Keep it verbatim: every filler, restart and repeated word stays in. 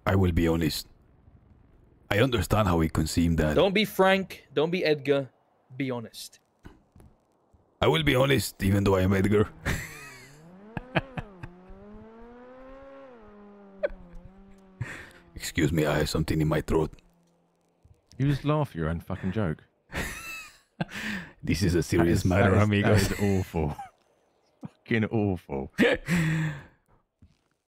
I will be honest. I understand how it can seem that... Don't be Frank. Don't be Edgar. Be honest. I will be honest, even though I am Edgar. Excuse me, I have something in my throat. You just laugh at your own fucking joke. This is a serious that is, matter, that is, amigos. That is awful. Fucking awful.